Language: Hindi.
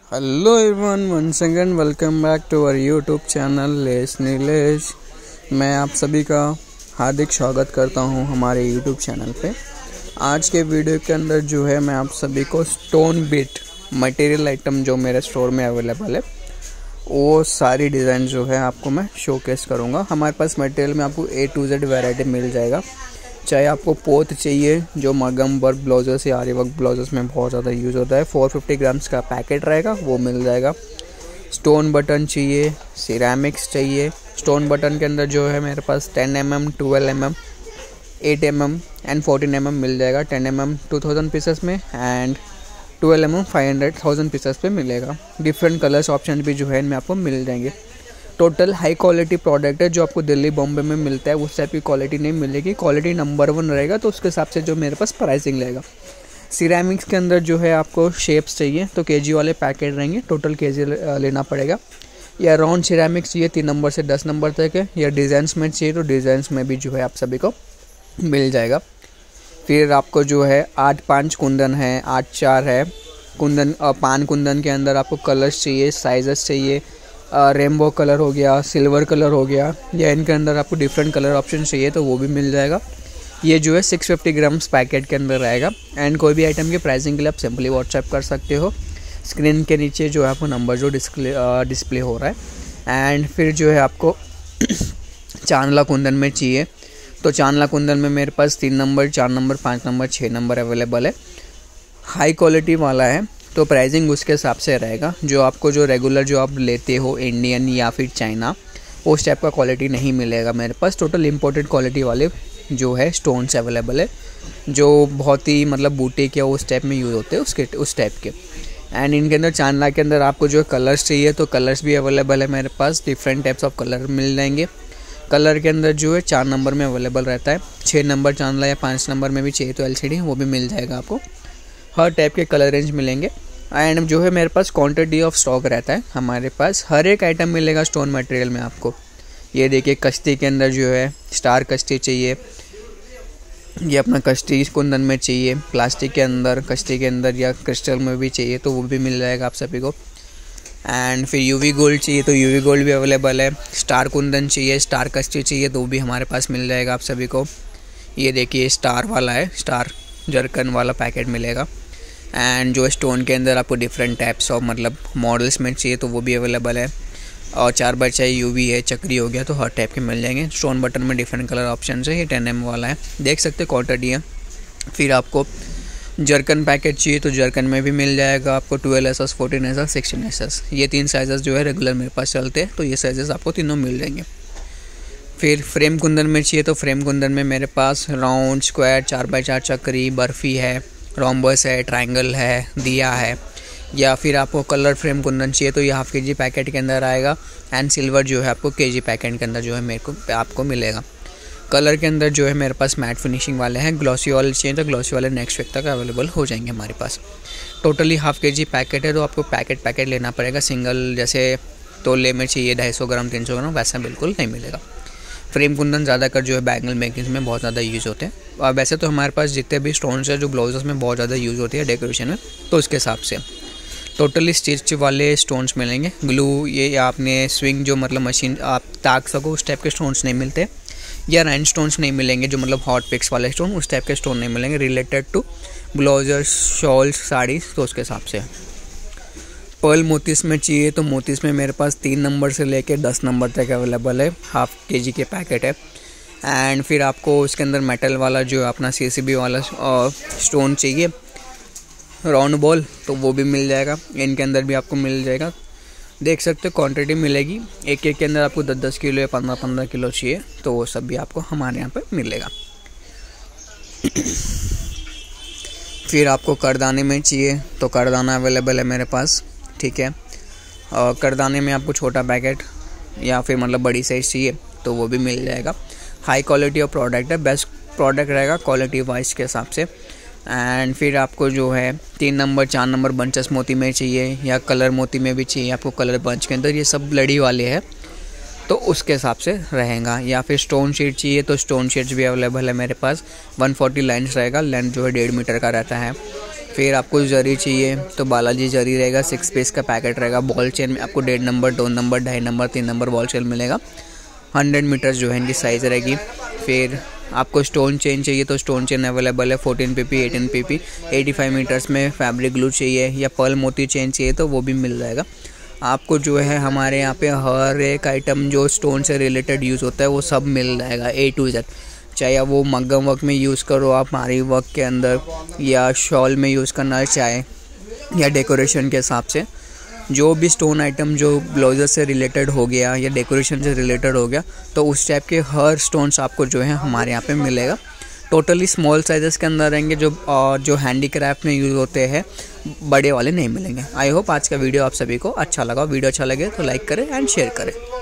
Hello everyone, once again welcome back to our YouTube channel लेस नीलेश। मैं आप सभी का हार्दिक स्वागत करता हूं हमारे यूट्यूब चैनल पे। आज के वीडियो के अंदर जो है मैं आप सभी को स्टोन बीट मटेरियल आइटम जो मेरे स्टोर में अवेलेबल है वो सारी डिज़ाइन जो है आपको मैं शोकेस करूँगा। हमारे पास मटेरियल में आपको A to Z वैरायटी मिल जाएगा। चाहे आपको पोत चाहिए जो मगम वर्क ब्लाउजेस या आरी वर्क ब्लाउजेस में बहुत ज़्यादा यूज़ होता है, 450 ग्राम्स का पैकेट रहेगा, वो मिल जाएगा। स्टोन बटन चाहिए, सिरेमिक्स चाहिए। स्टोन बटन के अंदर जो है मेरे पास 10 mm, 12 mm, 8 mm and 14 mm मिल जाएगा। 10 mm 2000 पीसेस में एंड 12 mm 500,000 पीसेस पे मिलेगा। डिफरेंट कलर्स ऑप्शन भी जो है इनमें आपको मिल जाएंगे। टोटल हाई क्वालिटी प्रोडक्ट है जो आपको दिल्ली बॉम्बे में मिलता है, उस टाइप की क्वालिटी नहीं मिलेगी। क्वालिटी नंबर 1 रहेगा तो उसके हिसाब से जो मेरे पास प्राइसिंग रहेगा। सिरेमिक्स के अंदर जो है आपको शेप्स चाहिए तो केजी वाले पैकेट रहेंगे, टोटल केजी लेना पड़ेगा। या राउंड सिरेमिक्स चाहिए 3 नंबर से 10 नंबर तक है, या डिज़ाइंस में चाहिए तो डिज़ाइंस में भी जो है आप सभी को मिल जाएगा। फिर आपको जो है 8-5 कुंदन है, 8-4 है कुंदन। पान कुंदन के अंदर आपको कलर्स चाहिए, साइजेस चाहिए। रेनबो कलर हो गया, सिल्वर कलर हो गया, या इनके अंदर आपको डिफरेंट कलर ऑप्शन चाहिए तो वो भी मिल जाएगा। ये जो है 650 ग्राम्स पैकेट के अंदर रहेगा। एंड कोई भी आइटम के प्राइसिंग के लिए आप सिंपली व्हाट्सएप कर सकते हो। स्क्रीन के नीचे जो है आपको नंबर जो डिस्प्ले हो रहा है। एंड फिर जो है आपको चांदला कुंदन में चाहिए तो चांदला कुंदन में मेरे पास 3 number, 4 number, 5 number, 6 number available है। हाई क्वालिटी वाला है तो प्राइसिंग उसके हिसाब से रहेगा। जो आपको जो रेगुलर जो आप लेते हो इंडियन या फिर चाइना, उस टाइप का क्वालिटी नहीं मिलेगा मेरे पास। टोटल इम्पोर्टेड क्वालिटी वाले जो है स्टोन्स अवेलेबल है, जो बहुत ही मतलब बूटीक या उस टाइप में यूज़ होते हैं उस टाइप के। एंड इनके अंदर चांदला के अंदर आपको जो कलर्स चाहिए तो कलर्स भी अवेलेबल है मेरे पास। डिफरेंट टाइप्स ऑफ कलर मिल जाएंगे। कलर के अंदर जो है 4 नंबर में अवेलेबल रहता है। 6 नंबर चांदला या 5 नंबर में भी चाहिए तो LCD वो भी मिल जाएगा आपको। हर टाइप के कलर रेंज मिलेंगे। एंड जो है मेरे पास क्वांटिटी ऑफ स्टॉक रहता है। हमारे पास हर एक आइटम मिलेगा स्टोन मटेरियल में आपको। ये देखिए कश्ती के अंदर जो है स्टार कश्ती चाहिए, ये अपना कश्ती कुंदन में चाहिए, प्लास्टिक के अंदर, कश्ती के अंदर या क्रिस्टल में भी चाहिए तो वो भी मिल जाएगा आप सभी को। एंड फिर UV गोल्ड चाहिए तो UV गोल्ड भी अवेलेबल है। स्टार कुंदन चाहिए, स्टार कश्ती चाहिए तो वो भी हमारे पास मिल जाएगा आप सभी को। ये देखिए स्टार वाला है, स्टार जरकन वाला पैकेट मिलेगा। एंड जो स्टोन के अंदर आपको डिफरेंट टाइप्स ऑफ मतलब मॉडल्स में चाहिए तो वो भी अवेलेबल है। और 4x4 UV है, चक्री हो गया तो हर टाइप के मिल जाएंगे। स्टोन बटन में डिफरेंट कलर ऑप्शन है। ये 10 mm वाला है, देख सकते क्वांटिटी है। फिर आपको जरकन पैकेट चाहिए तो जरकन में भी मिल जाएगा आपको 12SS, 14SS, 16SS। ये 3 साइजेस जो है रेगुलर मेरे पास चलते हैं तो ये साइजेस आपको तीनों मिल जाएंगे। फिर फ्रेम कुंदन में चाहिए तो फ्रेम कुंदन में मेरे पास राउंड, स्क्वायर, 4x4 चक्री, बर्फ़ी है, रोम्बस है, ट्रायंगल है, दिया है। या फिर आपको कलर फ्रेम कुंदन चाहिए तो ये हाफ KG पैकेट के अंदर आएगा। एंड सिल्वर जो है आपको KG पैकेट के अंदर जो है मेरे को आपको मिलेगा। कलर के अंदर जो है मेरे पास मैट फिनिशिंग वाले हैं। ग्लॉसी वाले चाहिए तो ग्लॉसी वाले नेक्स्ट वीक तक अवेलेबल हो जाएंगे हमारे पास। टोटली हाफ KG पैकेट है तो आपको पैकेट लेना पड़ेगा। सिंगल जैसे तोले में चाहिए 250 ग्राम, 300 ग्राम, वैसा बिल्कुल नहीं मिलेगा। फ्रेम कुंदन ज़्यादातर जो है बैंगल मेकिंग में बहुत ज़्यादा यूज़ होते हैं। और वैसे तो हमारे पास जितने भी स्टोन्स है जो ब्लाउजेस में बहुत ज़्यादा यूज़ होती है डेकोरेशन में, तो उसके हिसाब से टोटली स्टिच वाले स्टोन्स मिलेंगे। ग्लू ये आपने स्विंग जो मतलब मशीन आप ताक सको उस टाइप के स्टोन्स नहीं मिलते। या राइन स्टोन्स नहीं मिलेंगे जो मतलब हॉट पिक्स वाले स्टोन, उस टाइप के स्टोन नहीं मिलेंगे related to blousers, shawls, saris, तो उसके हिसाब से। पर्ल मोतीस में चाहिए तो मोतीस में मेरे पास 3 नंबर से लेकर 10 नंबर तक अवेलेबल है। हाफ KG के पैकेट है। एंड फिर आपको उसके अंदर मेटल वाला जो अपना CCB वाला स्टोन चाहिए, राउंड बॉल, तो वो भी मिल जाएगा। इनके अंदर भी आपको मिल जाएगा, देख सकते हो क्वांटिटी मिलेगी। एक के अंदर आपको 10-10 किलो या 15-15 किलो चाहिए तो वो सब भी आपको हमारे यहाँ पे मिलेगा। फिर आपको करदाने में चाहिए तो करदाना अवेलेबल है मेरे पास, ठीक है। और करदाने में आपको छोटा पैकेट या फिर मतलब बड़ी साइज चाहिए तो वो भी मिल जाएगा। हाई क्वालिटी ऑफ प्रोडक्ट है, बेस्ट प्रोडक्ट रहेगा क्वालिटी वाइज के हिसाब से। एंड फिर आपको जो है 3 नंबर, 4 नंबर बंचेस मोती में चाहिए या कलर मोती में भी चाहिए आपको। कलर बंच के अंदर ये सब लड़ी वाले हैं तो उसके हिसाब से रहेगा। या फिर स्टोन शीट चाहिए तो स्टोन शीट्स भी अवेलेबल है मेरे पास। 140 लाइन्स रहेगा, लेंथ जो है 1.5 मीटर का रहता है। फिर आपको जरी चाहिए तो बालाजी जरी रहेगा, 6 पीस का पैकेट रहेगा। बॉल चेन में आपको 1.5 number, 2 number, 2.5 number, 3 number ball chain मिलेगा। 100 मीटर्स जो है इनकी साइज़ रहेगी। फिर आपको स्टोन चेन चाहिए तो स्टोन चेन अवेलेबल है 14 PP, 18 PP। 85 मीटर्स में फैब्रिक ग्लू चाहिए या पर्ल मोती चेन चाहिए तो वो भी मिल जाएगा आपको। जो है हमारे यहाँ पे हर एक आइटम जो स्टोन से रिलेटेड यूज़ होता है वो सब मिल जाएगा A to Z। चाहे वो मग्गम वर्क में यूज़ करो आप आरी वर्क के अंदर, या शॉल में यूज़ करना चाहे, या डेकोरेशन के हिसाब से जो भी स्टोन आइटम जो ब्लाउज़ से रिलेटेड हो गया या डेकोरेशन से रिलेटेड हो गया तो उस टाइप के हर स्टोन्स आपको जो है हमारे यहाँ पे मिलेगा। टोटली स्मॉल साइजेस के अंदर रहेंगे जो हैंडीक्राफ्ट में यूज़ होते हैं, बड़े वाले नहीं मिलेंगे। आई होप आज का वीडियो आप सभी को अच्छा लगा। वीडियो अच्छा लगे तो लाइक करें एंड शेयर करें।